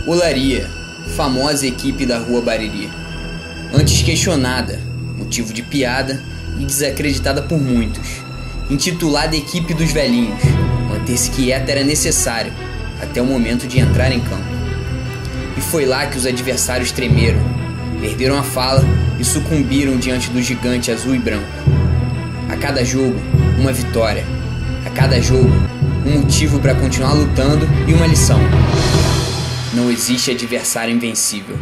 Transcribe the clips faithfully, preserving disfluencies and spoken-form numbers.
Olaria, famosa equipe da Rua Bariri. Antes questionada, motivo de piada e desacreditada por muitos. Intitulada Equipe dos Velhinhos, manter-se quieta era necessário, até o momento de entrar em campo. E foi lá que os adversários tremeram, perderam a fala e sucumbiram diante do gigante azul e branco. A cada jogo, uma vitória. A cada jogo, um motivo para continuar lutando e uma lição. Não existe adversário invencível.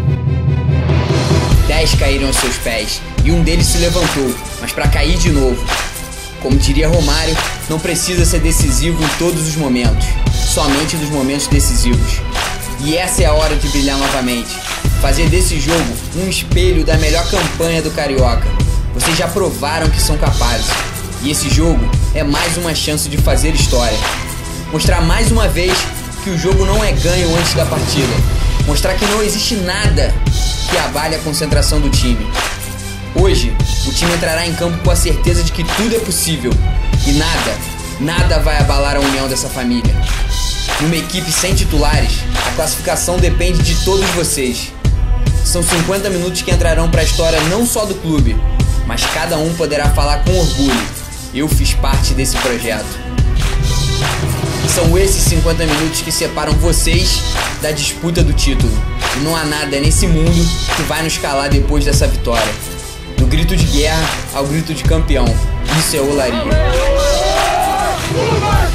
Dez caíram aos seus pés e um deles se levantou, mas para cair de novo. Como diria Romário, não precisa ser decisivo em todos os momentos, somente nos momentos decisivos. E essa é a hora de brilhar novamente. Fazer desse jogo um espelho da melhor campanha do Carioca. Vocês já provaram que são capazes. E esse jogo é mais uma chance de fazer história. Mostrar mais uma vez que o jogo não é ganho antes da partida. Mostrar que não existe nada que abale a concentração do time. Hoje, o time entrará em campo com a certeza de que tudo é possível. E nada, nada vai abalar a união dessa família. Numa equipe sem titulares, a classificação depende de todos vocês. São cinquenta minutos que entrarão para a história não só do clube, mas cada um poderá falar com orgulho: eu fiz parte desse projeto. São esses cinquenta minutos que separam vocês da disputa do título. E não há nada nesse mundo que vai nos calar depois dessa vitória. Do grito de guerra ao grito de campeão. Isso é Olaria.